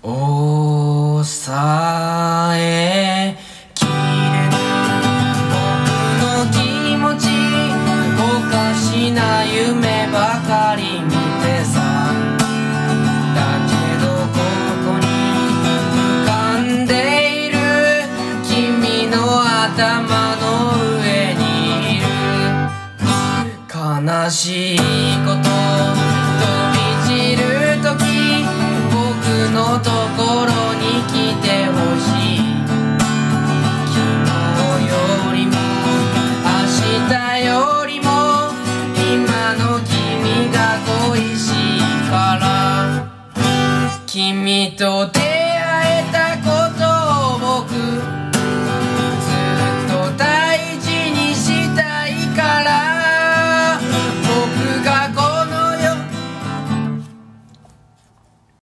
抑えきれぬ僕の気持ち、おかしな夢ばかり見てさ。だけどここに浮かんでいる君の頭の上にいる。悲しいこと飛び散るとき、僕のところに来てほしい。昨日よりも明日よりも今の君が恋しいから、君と出会